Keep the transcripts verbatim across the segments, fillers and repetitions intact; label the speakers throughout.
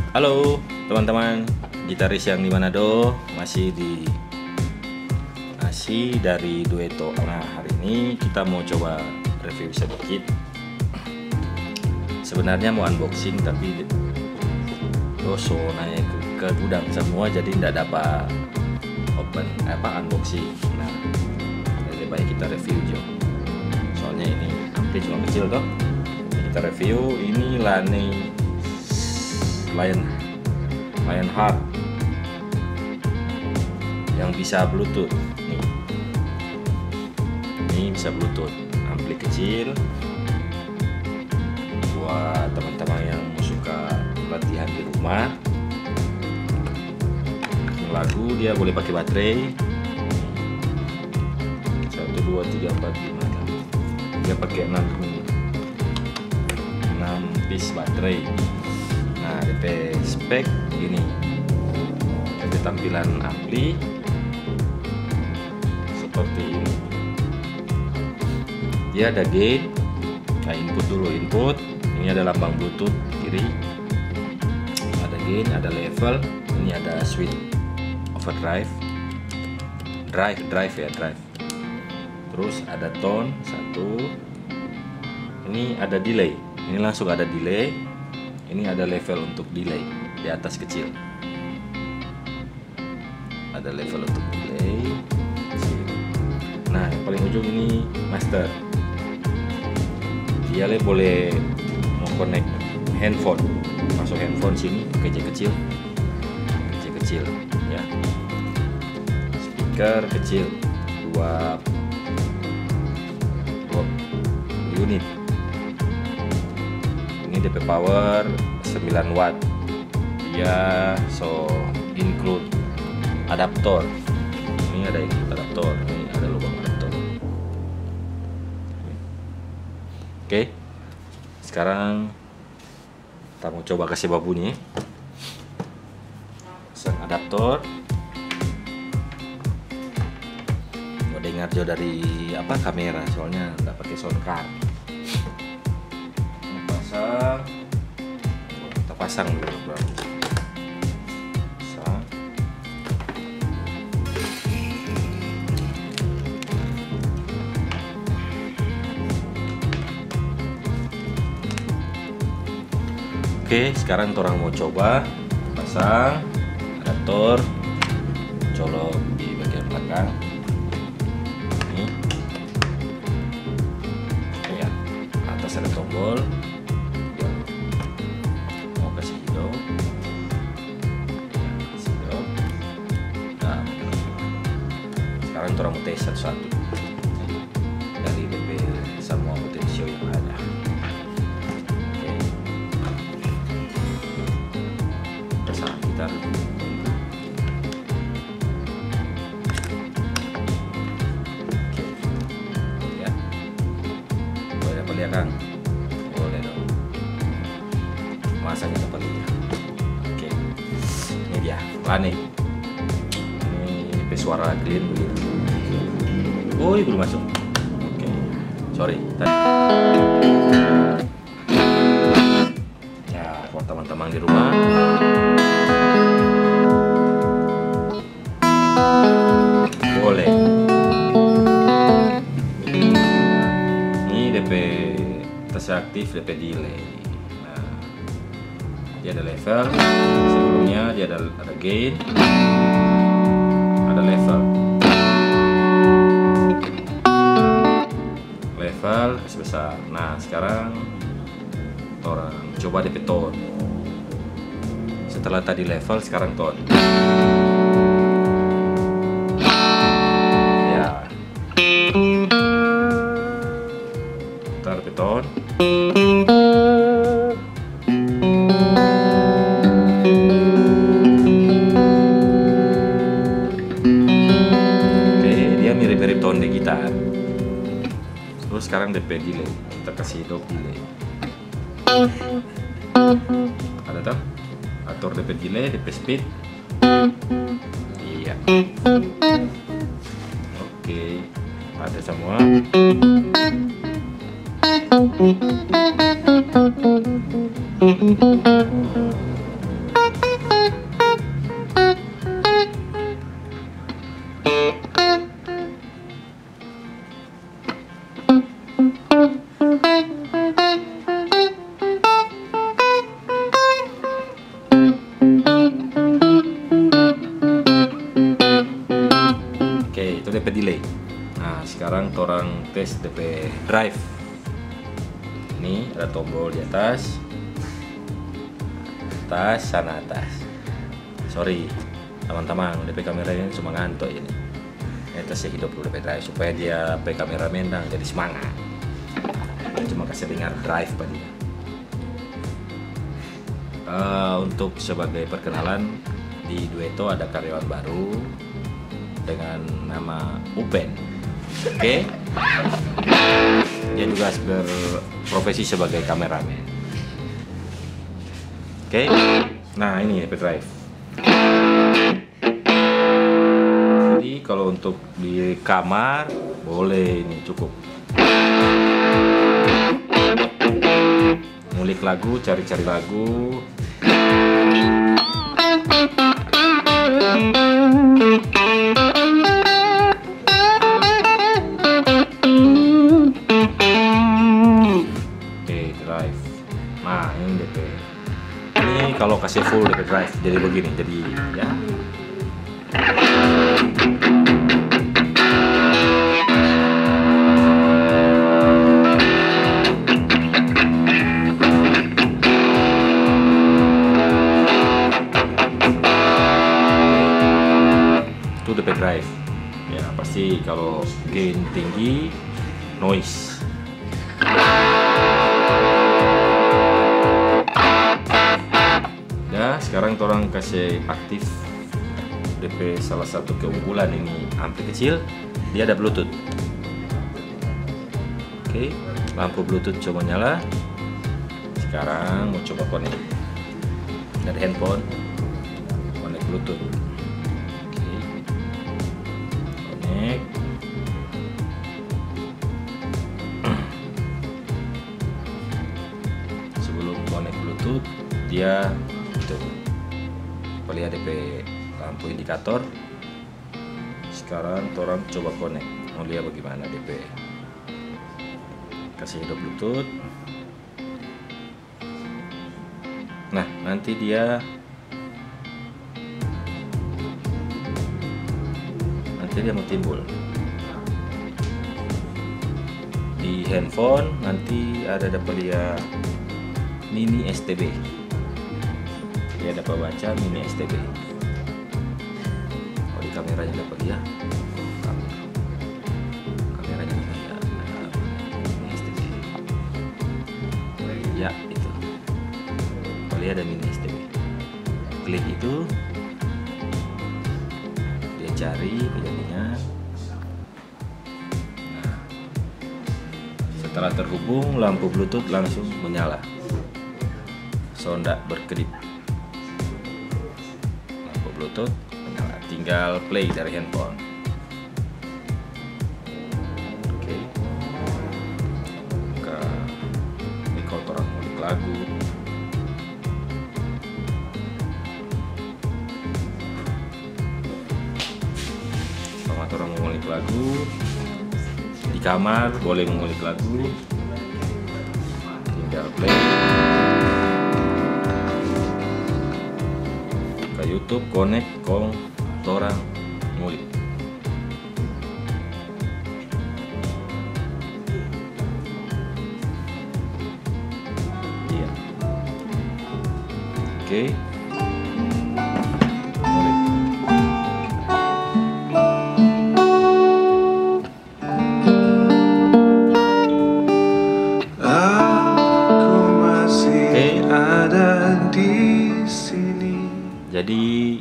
Speaker 1: Halo teman-teman gitaris yang di Manado, masih di masih dari Duetto. Nah, hari ini kita mau coba review sedikit. Sebenarnya mau unboxing tapi doso naik ke, ke gudang semua, jadi tidak dapat open apa unboxing. Nah, lebih baik kita review jo. Soalnya ini ampli cuma kecil toh. Kita review ini Lane Lion Lionheart yang bisa Bluetooth. Nih, ini bisa Bluetooth, ampli kecil buat teman-teman yang suka latihan di rumah. Lagu dia boleh pakai baterai satu dua tiga empat lima enam. Dia pakai enam enam piece baterai. Nah, D P spek gini, D P tampilan ampli seperti ini. Dia ada gain. Nah, input dulu, input. Ini ada lambang Bluetooth kiri. Ada gain, ada level. Ini ada switch overdrive, drive, drive ya, drive. Terus ada tone satu. Ini ada delay. Ini langsung ada delay. Ini ada level untuk delay di atas kecil. Ada level untuk delay. Nah, yang paling ujung ini master. Dia boleh mau connect handphone, masuk handphone sini pakai jack kecil, jack kecil, ya. Speaker kecil, dua, dua unit. Ini D P power sembilan watt. Dia so include adaptor. Ini ada include adaptor. Ini ada lubang adaptor. Oke. Sekarang kita mau coba kasih bau bunyi. Pasang adaptor. Mau dengar jauh dari apa kamera, soalnya nggak pakai sound card. Pasang, kita pasang dulu bro. Pasang. Oke, sekarang orang mau coba pasang adaptor, colok di bagian belakang. Ini, ya, atas ada tombol. Sekarang orang mau tes satu-satu dari D P semua potensio yang ada. Oke, pasang gitar. Oke, ya, boleh apa lihat Kang? Boleh dong. Masanya apa lihat? Oke, ini dia Lane. Suara clean begitu. Oh, belum masuk. Oke, okay. Sorry. Tadi. Ya, buat teman-teman di rumah. Boleh. Ini D P tes aktif, D P delay. Nah, dia ada level. Sebelumnya dia ada ada gain. Ada level level sebesar. Nah, sekarang orang coba D P tone. Setelah tadi level, sekarang tone. Ya, kita D P tone. Mirip tone di gitar. Terus sekarang D P delay, kita kasih dop delay. Ada tuh atur D P delay, D P speed. Iya. Oke, ada semua. tes D P drive. Ini ada tombol di atas, atas sana atas. Sorry teman-teman, D P kamera ini cuma ngantuk ini. Ini tesnya hidup dulu D P drive supaya dia P kamera mendang jadi semangat. Cuma kasih dengar drive pada dia. Uh, untuk sebagai perkenalan, di Duetto ada karyawan baru dengan nama Upen. Oke, okay? Dia juga berprofesi sebagai kameramen. Oke, okay? Nah ini D P drive. Jadi kalau untuk di kamar boleh, ini cukup. Ngulik lagu, cari-cari lagu. Oke, drive. Nah, ini D P. Ini kalau kasih full D P drive jadi begini, jadi ya. D P drive ya, pasti kalau gain tinggi noise. Ya, sekarang orang kasih aktif D P. Salah satu keunggulan ini ampli kecil, dia ada Bluetooth. Oke, lampu Bluetooth coba nyala. Sekarang mau coba connect dari handphone, connect Bluetooth. Sebelum connect Bluetooth, dia itu lihat D P lampu indikator. Sekarang orang coba connect, mau lihat bagaimana D P. Kasih hidup Bluetooth. Nah, nanti dia nanti dia mau timbul di handphone. Nanti ada dapat dia mini S T B, dia dapat baca mini S T B. Oh, di kameranya dapat dia kamera kameranya dapat dia mini S T B ya, itu kalau ada mini S T B, klik itu dia cari kejadiannya. Nah, setelah terhubung, lampu Bluetooth langsung menyala, sonda berkedip, lampu Bluetooth menyala. Tinggal play dari handphone. Oke, ke record orang ngulik lagu. Selamat orang mengulik lagu di kamar, boleh mengulik lagu, tinggal play. Ke YouTube, connect, kong, torang ngulik. Iya. Oke. Jadi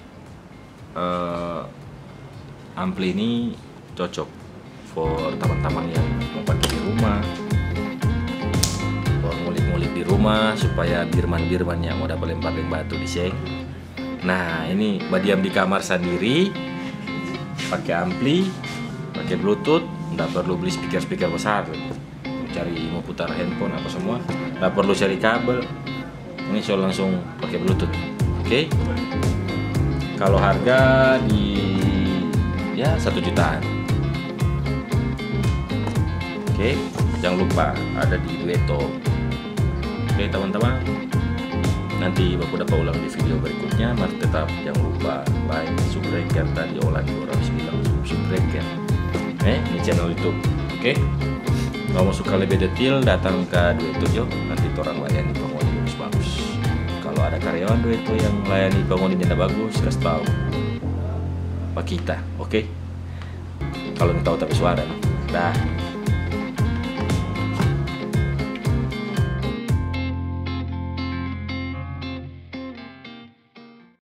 Speaker 1: uh, ampli ini cocok for teman-teman yang mau pakai di rumah, mau ngulik-ngulik di rumah supaya birman-birman yang mau dapat lempar batu di seng. Nah, ini badiam di kamar sendiri, pakai ampli, pakai Bluetooth, nggak perlu beli speaker-speaker besar. Mau cari, mau putar handphone apa semua, nggak perlu cari kabel. Ini so langsung pakai Bluetooth. Oke, okay. Kalau harga di ya satu jutaan. Oke, okay. Jangan lupa ada di Duetto. Oke, okay, teman-teman. Nanti Bapak dapat ulang di video berikutnya. Mari tetap jangan lupa like, subscribe, tadi orang orang bilang subscribe ya. Eh, ini channel YouTube. Oke, kalau mau suka lebih detail datang ke Dueto, nanti orang layani penghuni bagus-bagus. Kalau ada karyawan Dueto yang layani penghuninya bagus, kasih tahu Pak kita, oke? Kalau tahu tapi suara, dah.